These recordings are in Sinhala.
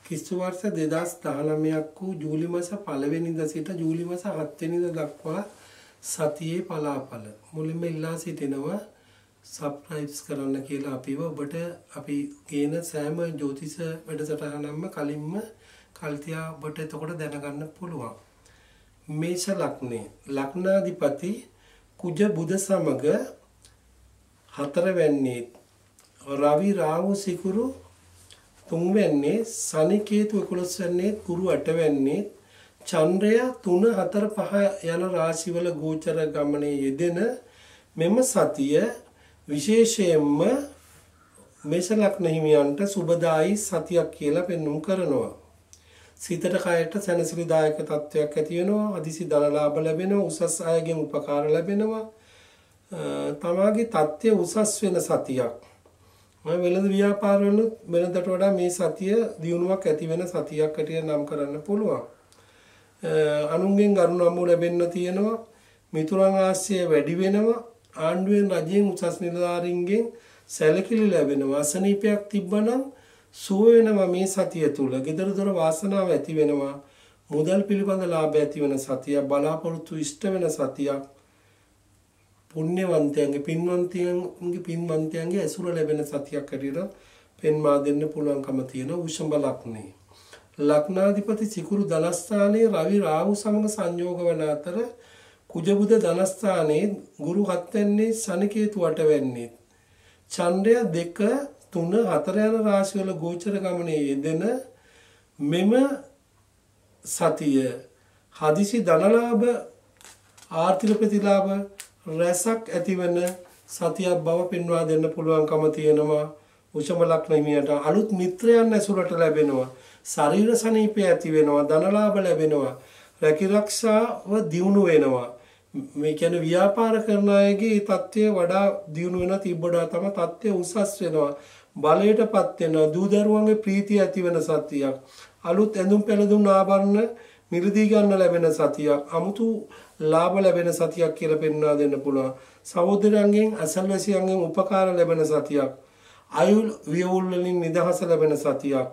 කිස්තු වර්ෂ 2019ක් වූ ජූලි මාස 1 වෙනිදා සිට ජූලි මාස 7 වෙනිදා දක්වා සතියේ පලාඵල මුලින්ම ඉල්ලා සිටිනවා සබ්ස්ක්‍රයිබ් කරන්න කියලා අපිව ඔබට අපි ගේන සෑම ජ්‍යොතිෂ වැඩසටහනක්ම කලින්ම කල්තියා ඔබට එතකොට දැනගන්න පුළුවන්. මේෂ ලග්නේ ලග්නාධිපති කුජ බුධ සමග 4 වෙන්නේ රවි රාහු සිකුරු 3 වෙන්නේ සනි කේතු 11 වෙන්නේ ගුරු 8 වෙන්නේ චන්ද්‍රය 3 4 5 යන රාශිවල ගෝචර ගමනේ යෙදෙන මෙම සතිය විශේෂයෙන්ම මේෂ ලග්න හිමියන්ට සුබදායි සතියක් කියලා පෙන්වුම් කරනවා. සිතට කයට සැනසෙලිදායක තත්වයක් ඇති වෙනවා, අදිසි ධන ලාභ ලැබෙනවා, උසස් අයගෙන් උපකාර ලැබෙනවා. තමාගේ තත්ත්වය උසස් වෙන සතියක්. වෙළඳ ව්‍යාපාර වල වෙනදට වඩා මේ සතිය දියුණුවක් ඇති වෙන සතියක් හැටියට නම් කරන්න පුළුවන්. අනුන්ගෙන් ගරුණ අමු ලැබෙන්න තියෙනවා. මිතුරන් ආශ්‍රය වැඩි වෙනවා. ආණ්ඩුවෙන් රජයෙන් උසස් නිලධාරීන්ගෙන් සැලකිලි ලැබෙනවා. අසනීපයක් තිබ්බනම් සුව වෙනවා මේ සතිය තුල. gedara dora වාසනාව ඇති වෙනවා. මුදල් පිළිබඳ ලාභ ඇති වෙන සතිය, බලාපොරොත්තු ඉෂ්ට වෙන සතියක්. පුණ්‍යවන්තයන්ගේ පින්වන්තයන්ගේ ඇසුර ලැබෙන සතියක් හැටියට පෙන්වා දෙන්න පුළුවන්කම තියෙන වෘෂභ ලග්නේ. ලග්නාධිපති සිකුරු ධනස්ථානයේ රවි රාහු සමග සංයෝග වන අතර කුජ බුධ ධනස්ථානයේ ගුරු 7 වෙන්නේ සනි කේතු 8 වෙන්නේ චන්ද්‍රය 2 3 4 යන රාශිවල ගෝචර ගමනේ යෙදෙන මෙම සතිය හදිසි ධනලාභ ආර්ථික ප්‍රතිලාභ රසක් ඇතිවන සතියක් බව පෙන්වා දෙන්න පුළුවන්කම තියෙනවා. වෘෂභ ලග්න හිමියට අලුත් මිත්‍රයන් ඇසුරට ලැබෙනවා. ශරීර සනීපය ඇති වෙනවා. ධනලාභ ලැබෙනවා. රැකිරක්ෂාව දියුණු වෙනවා. මේ කියන්නේ ව්‍යාපාර කරන අයගේ තත්ත්වය වඩා දියුණු වෙන තිබ්බඩා තම තත්ත්වය උසස් වෙනවා. බලයටපත් වෙනවා. දූ දරුවන්ගේ ප්‍රීතිය ඇති වෙන සතියක්. අලුත් ඇඳුම් පැළඳුම් ආභරණ මිලදී ගන්න ලැබෙන සතියක්. අමුතු ලාභ ලැබෙන සතියක් කියලා පෙන්වා දෙන්න පුළුවන්. සහෝදරයන්ගෙන් අසල්වැසියන්ගෙන් උපකාර ලැබෙන සතියක්. ආයුල් වියවුල් වලින් නිදහස ලැබෙන සතියක්.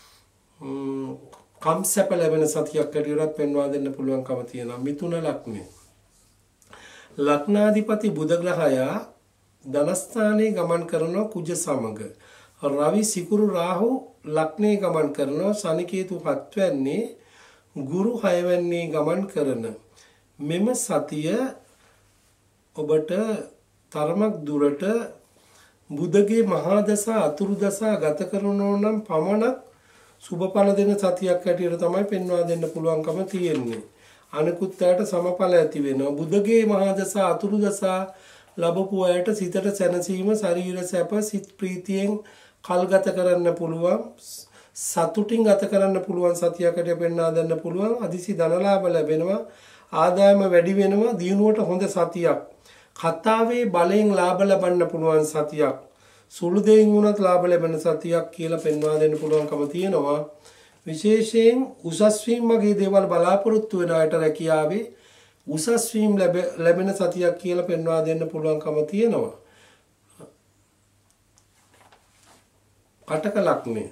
කම්සප ලැබෙන සතියක් හැටියට පෙන්වා දෙන්න පුළුවන්කම තියෙනවා. මිථුන ලග්නේ ලග්නාධිපති බුධ ග්‍රහයා ධනස්ථානයේ ගමන් කරන කුජ සමග රවි සිකුරු රාහු ලග්නේ ගමන් කරනවා. සනි කේතු 7 වෙන්නේ ගුරු 6 වෙන්නේ ගමන් කරන මෙම සතිය ඔබට තරමක් දුරට බුධගේ මහා දසා අතුරු දසා ගත කරනෝ නම් පමණක් සුබඵල දෙන සතියක් හැටියට තමයි පෙන්වා දෙන්න පුළුවන්කම තියෙන්නේ. අනිකුත් අයට සමඵල ඇති වෙනවා. බුධගේ මහා දසා අතුරු දසා ලැබපු අයට සිතට සැනසීම, ශරීර සැප, සිත් ප්‍රීතියෙන් කල් ගත කරන්න පුළුවන්, සතුටින් ගත කරන්න පුළුවන් සතියක් හැටියට පෙන්වා දෙන්න පුළුවන්. අදිසි ධනලාභ ලැබෙනවා. ආදායම වැඩි වෙනවා. දියුණුවට හොඳ සතියක්. කතාවේ බලයෙන් ලාභ ලබන්න පුළුවන් සතියක්. සුළු දෙයින් වුණත් ලාභ ලැබෙන සතියක් කියලා පෙන්වා දෙන්න පුළුවන්කම තියෙනවා. විශේෂයෙන් උසස් වීම වගේ දේවල් බලාපොරොත්තු වෙන අයට රැකියාවේ උසස් වීම ලැබෙන සතියක් කියලා පෙන්වා දෙන්න පුළුවන්කම තියෙනවා. කටක ලග්නේ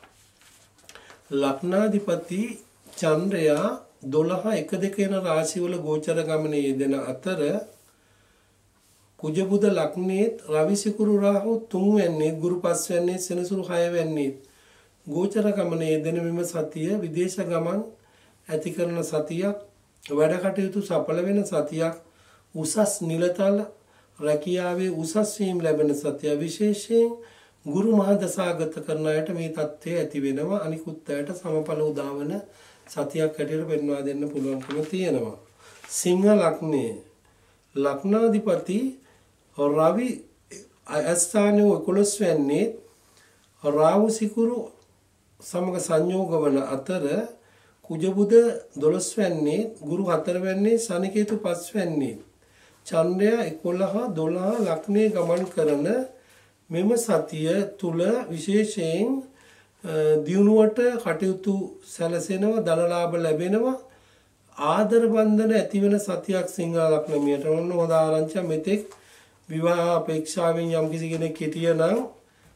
ලග්නාධිපති චන්ද්‍රයා 12 1 2 යන රාශිවල ගෝචර ගමනේ යෙදෙන අතර කුජ බුධ ලග්නේ රවි සිකුරු රාහු 3 වෙන්නේ ගුරු 5 වෙන්නේ සෙනසුරු 6 වෙන්නේ ගෝචර ගමනේ යෙදෙන මෙම සතිය විදේශ ගමන් ඇති කරන සතියක්. වැඩ කටයුතු සඵල වෙන සතියක්. උසස් නිලතල රැකියාවේ උසස් වීම ලැබෙන සතිය. විශේෂයෙන් ගුරු මහා දසාගත කරන අයට මේ தත්ත්වය ඇති වෙනවා. අනිකුත් අයට සමඵල උදාවන සතියක් හැටියට පෙන්වා දෙන්න පුළුවන්කම තියෙනවා. සිංහ ලග්නේ ලග්නාධිපති රවි අස්ථානයේ 11 වෙන්නේ රාහු සිකුරු සමග සංයෝග වන අතර කුජ බුධ 12 වෙන්නේ ගුරු 4 වෙන්නේ සනි කේතු 5 වෙන්නේ චන්ද්‍රය 11 12 ලග්නේ ගමන් කරන මෙම සතිය තුල විශේෂයෙන් දියුණුවට කටයුතු සැලසෙනවා. ධනලාභ ලැබෙනවා. ආදර බන්ධන ඇති වෙන සතියක් සිංහ ලග්නමියට. ඔන්න හොඳ ආරංචියක්. මෙතෙක් විවාහ අපේක්ෂාවෙන් යම් කිසි කෙනෙක් හිටියනම්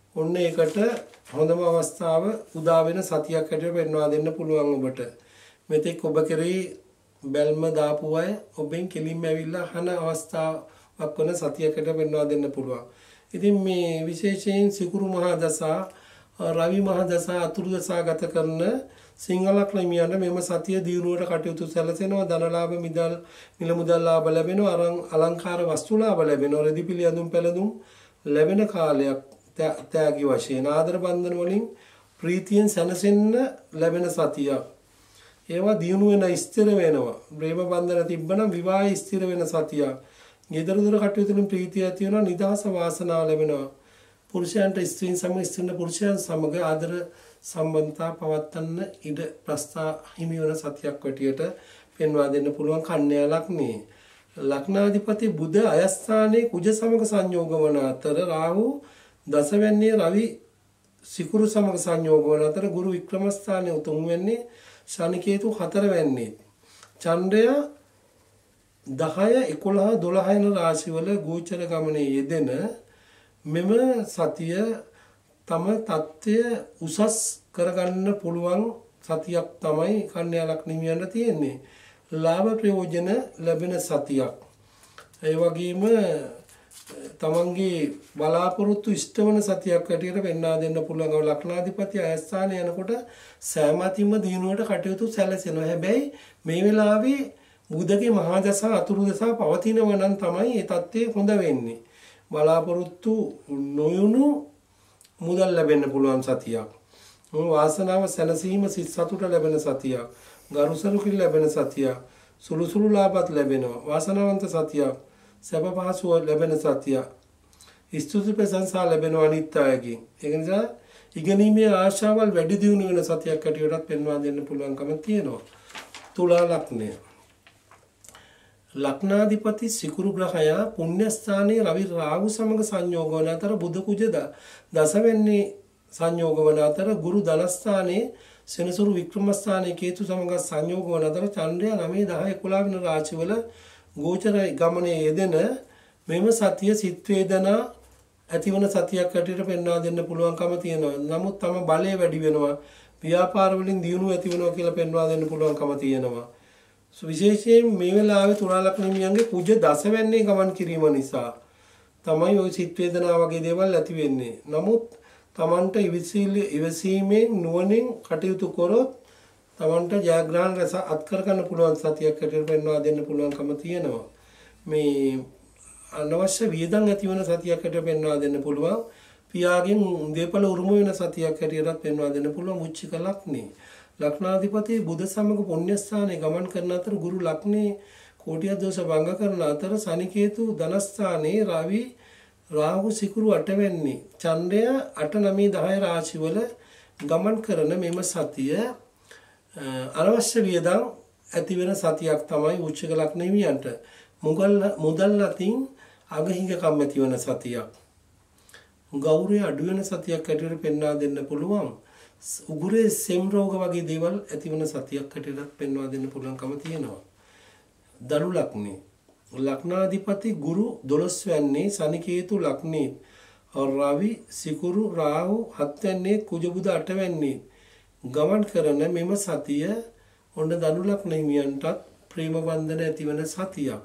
ඔන්න ඒකට හොඳම අවස්ථාව උදා වෙන සතියක් හැටියට පෙන්වා දෙන්න පුළුවන් ඔබට. මෙතෙක් ඔබ කෙරෙහි බැල්ම දාපු අය ඔබෙන් කෙලින්ම ඇවිල්ලා අහන අවස්ථාවක් වන සතියක් හැටියට පෙන්වා දෙන්න පුළුවන්. ඉතින් මේ විශේෂයෙන් සිකුරු මහා දසා රවි මහා දසා අතුරු දසා ගත කරන සිංහල ක්‍රමියන්ට මෙම සතිය දියුණුවට කටයුතු සැලසෙනවා. ධනලාභ මිල මුදල් ලාභ ලැබෙනවා. අලංකාර වස්තු ලාභ ලැබෙනවා. රෙදි පිළියඳුම් පැළඳුම් ලැබෙන කාලයක් ත්‍යාගී වශයෙන් ආදර බන්ධන වලින් ප්‍රීතියෙන් සැනසෙන්න ලැබෙන සතියක්. ඒවා දියුණු වෙන ස්ථිර වෙනවා. ප්‍රේම බන්ධන තිබ්බනම් විවාහය ස්ථිර වෙන සතියක්. ගෙදර දොර කටයුතු වලින් ප්‍රීතිය ඇති වෙනවා. නිදහස වාසනාව ලැබෙනවා. පුරුෂයන්ට ස්ත්‍රීන් සමග ස්ත්‍රීන් පුරුෂයන් සමග ආදර සම්බන්ධතා පවත්වන්න ඉඩ ප්‍රස්ථා හිමි වන සතියක් වටියට පෙන්වා දෙන්න පුළුවන්. කන්‍යා ලග්නේ ලග්නාධිපති බුධ අයස්ථානයේ කුජ සමග සංයෝග වන අතර රාහු දසවැන්නේ රවි සිකුරු සමග සංයෝග වන අතර ගුරු වික්‍රමස්ථානයේ උතුම් වෙන්නේ ශනි කේතු හතරවැන්නේ චන්ද්‍රය 10 11 12 යන රාශිවල ගෝචර ගමනේ යෙදෙන මෙම සතිය තම தත්ත්වය උසස් කරගන්න පුළුවන් සතියක් තමයි කන්‍යා ලග්නියන්ට තියෙන්නේ. ලාභ ප්‍රයෝජන ලැබෙන සතියක්. ඒ වගේම තමන්ගේ බලාපොරොත්තු ඉෂ්ට වෙන සතියක් හැටියට පෙන්වා දෙන්න පුළුවන්. ලග්නාධිපති අයස්ථානයේ යනකොට සෑමතින්ම දිනුවට කටයුතු සැලසෙනවා. හැබැයි මේ වෙලාවේ බුධගේ මහා දසා අතුරු දසා පවතිනවා නම් තමයි ඒ தත්ත්වය හොඳ වෙන්නේ. බලාපොරොත්තු නොයුණු මුදල් ලැබෙන්න පුළුවන් සතියක්. වාසනාව සැනසීම සිත් සතුට ලැබෙන සතියක්. ගරුසරුකින් ලැබෙන සතියක්. සුළු සුළු ලාභත් ලැබෙනවා. වාසනාවන්ත සතියක්. සැප පහසුව ලැබෙන සතියක්. ස්තුති ප්‍රශංසා ලැබෙනවා අනිත් අයගෙන්. ඒ නිසා ඉගෙනීමේ ආශාවල් වැඩි දියුණු වෙන සතියක් හැටියටත් පෙන්වා දෙන්න පුළුවන්කම තියෙනවා. තුලා ලග්නය ලග්නාධිපති සිකුරු ග්‍රහයා පුණ්‍ය ස්ථානයේ රවි රාහු සමග සංයෝග වන අතර බුධ කුජ දසවැන්නේ සංයෝග වන අතර ගුරු ධනස්ථානයේ සෙනසුරු වික්‍රම ස්ථානයේ කේතු සමග සංයෝග වන අතර චන්ද්‍රය 9 10 11 වෙනි රාශිවල ගෝචර ගමනේ යෙදෙන මෙම සතිය සිත් වේදනා ඇතිවන සතියක් හැටියට පෙන්වා දෙන්න පුළුවන්කම තියෙනවා. නමුත් තම බලය වැඩි වෙනවා. ව්‍යාපාර වලින් දියුණුව ඇති වෙනවා කියලා පෙන්වා දෙන්න පුළුවන්කම තියෙනවා. විශේෂයෙන් මේ වෙලාවේ තුලා ලග්නියන්ගේ කුජ දසවැන්නේ ගමන් කිරීම නිසා තමයි ওই සිත් වේදනා වගේ දේවල් ඇති වෙන්නේ. නමුත් Tamanට ඉවසීමෙන් නුවණින් කටයුතු කරොත් Tamanට ජයග්‍රහණ රස අත්කර ගන්න පුළුවන් සතියක් හැටියට පෙන්වා දෙන්න පුළුවන්කම තියෙනවා. මේ අනවශ්‍ය වියදම් ඇති වෙන සතියක් හැටියට පෙන්වා දෙන්න පුළුවන්. පියාගෙන් දේපල උරුම වෙන සතියක් හැටියටත් පෙන්වා දෙන්න පුළුවන්. උච්චික ලග්නේ ලග්නාධිපති බුධ සමග පුණ්‍ය ස්ථානයේ ගමන් කරන අතර ගුරු ලග්නේ කෝටිය දෝෂ භංග කරන අතර ශනි කේතු ධනස්ථානයේ රවි රාහු සිකුරු අටවැන්නේ චන්ද්‍රය 8 9 10 රාශිවල ගමන් කරන මෙම සතිය අනවශ්‍ය වියදම් ඇති වෙන සතියක් තමයි උච්චක ලග්නෙවියන්ට. මුදල් අතින් අගහිඟකම් ඇති වෙන සතියක්. ගෞරවය අඩු වෙන සතියක් හැටියට පෙන්වා දෙන්න පුළුවන්. උගුරේ සෙම් රෝග වගේ දේවල් ඇති වෙන සතියක් හැටියට පෙන්වා දෙන්න පුළුවන්කම තියෙනවා. දරු ලග්නේ ලග්නාධිපති ගුරු 12 වැන්නේ ශනි කේතු ලග්නේ රවි සිකුරු රාහු 7 වැන්නේ කුජ බුධ 8 වැන්නේ ගමන් කරන මෙම සතිය ඔන්න දරු ලග්නෙමියන්ටත් ප්‍රේම බන්ධන ඇති වෙන සතියක්.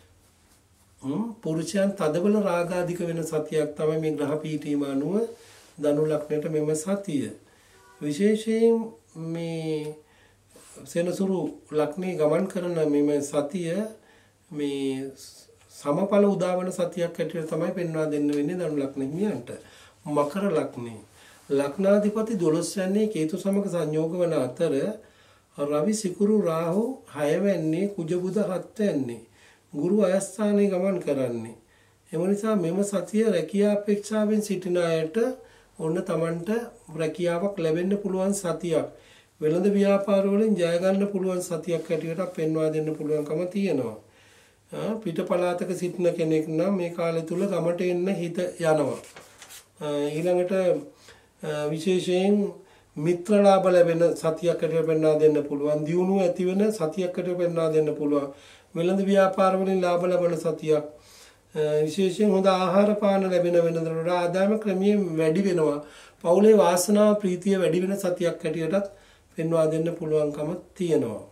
පුරුෂයන් තදබල රාගාධික වෙන සතියක් තමයි මේ ග්‍රහ පීඨීම අනුව දරු ලග්නයට මෙම සතිය. විශේෂයෙන් මේ සෙනසුරු ලග්නේ ගමන් කරන මෙම සතිය මේ සමඵල උදාවන සතියක් හැටියට තමයි පෙන්වා දෙන්න වෙන්නේ දරු ලග්නෙමියන්ට. මකර ලග්නේ ලග්නාධිපති 12 වැන්නේ කේතු සමග සංයෝග වන අතර රවි සිකුරු රාහු 6 වැන්නේ කුජ බුධ 7 වැන්නේ ගුරු අයස්ථානයේ ගමන් කරන්නේ. එම නිසා මෙම සතිය රැකියා අපේක්ෂාවෙන් සිටින අයට ඔන්න Tamanට රැකියාවක් ලැබෙන්න පුළුවන් සතියක්. වෙළඳ ව්‍යාපාර වලින් ජය ගන්න පුළුවන් සතියක් හැටියට පෙන්වා දෙන්න පුළුවන්කම තියෙනවා. පිට පළාතක සිටින කෙනෙක් නම් මේ කාලය තුල ගමට එන්න හිත යනවා. ඊළඟට විශේෂයෙන් මිත්‍ර ලාභ ලැබෙන සතියක් හැටියට පෙන්වා දෙන්න පුළුවන්. දියුණුව ඇති වෙන සතියක් හැටියට පෙන්වා දෙන්න පුළුවන්. වෙළඳ ව්‍යාපාර වලින් ලාභ ලබන සතියක්. විශේෂයෙන් හොඳ ආහාර පාන ලැබෙන වෙනදට වඩා ආදායම ක්‍රමයෙන් වැඩි වෙනවා. පවුලේ වාසනාව ප්‍රීතිය වැඩි වෙන සතියක් හැටියටත් පෙන්වා දෙන්න පුළුවන්කම තියෙනවා.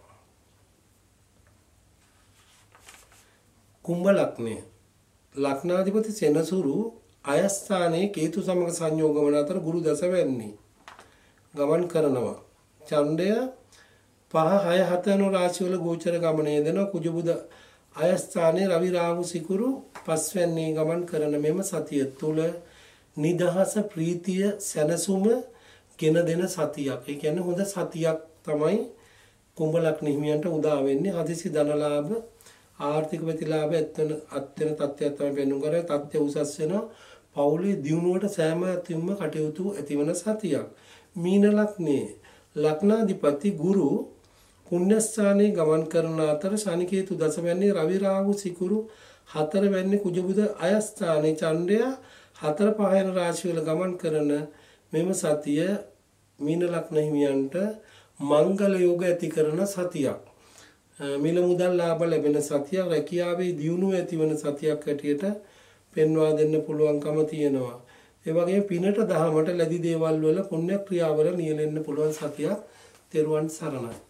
කුම්භ ලග්නය. ලග්නාධිපති සෙනසුරු අයස්ථානයේ කේතු සමග සංයෝග වන අතර ගුරු දශ වෙන්නේ ගමන් කරනවා. ඡන්දය 5 6 7 යන රාශිවල ගෝචර ගමනේ දෙන කුජ බුද අයස්ථානයේ රවි රාහු සිකුරු පස්වැන්නේ ගමන් කරන මෙම සතිය තුළ නිදහස ප්‍රීතිය සැනසුම ගෙන දෙන සතියක්. ඒ කියන්නේ හොඳ සතියක් තමයි කුම්භ ලග්න හිමියන්ට උදා වෙන්නේ. හදිසි ධනලාභ ආර්ථික ප්‍රතිලාභ අත්වෙන තත්ත්වයක් තමයි පෙන්වු කරේ. තත්ත්වය උසස් වෙනවා. පවුලේ දියුණුවට සෑම අතින්ම කටයුතු ඇතිවන සතියක්. මීන ලග්නේ ලග්නාධිපති ගුරු පුණ්‍යස්ථානයේ ගමන් කරන අතර ශනි කේතු දසවැන්නේ රවි රාහු සිකුරු 4 වැන්නේ කුජ බුද අයස්ථානයේ ඡන්දය 4 5 යන රාශිවල ගමන් කරන මෙම සතිය මීන ලග්න හිමියන්ට මංගල යෝග ඇති කරන සතියක්. මිල මුදල් ලාභ ලැබෙන සතියක්, රැකියාවේ දියුණුව ඇතිවන සතියක් හැටියට පෙන්වා දෙන්න පුළුවන්කම තියෙනවා. ඒ වගේම පිනට දහමට ලැබි දේවල් වල පුණ්‍ය ක්‍රියාවල නියැලෙන්න පුළුවන් සතියක්. තෙරුවන් සරණයි.